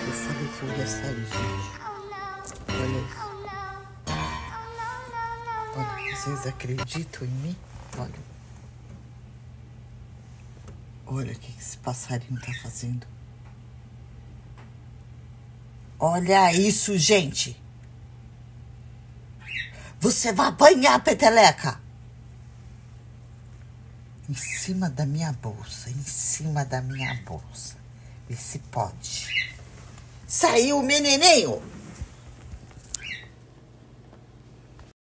Eu falei que eu ia sair, gente. Olha isso. Olha, vocês acreditam em mim? Olha. Olha o que esse passarinho tá fazendo. Olha isso, gente. Você vai apanhar, peteleca. Em cima da minha bolsa, em cima da minha bolsa. Vê se pode. Saiu o menininho.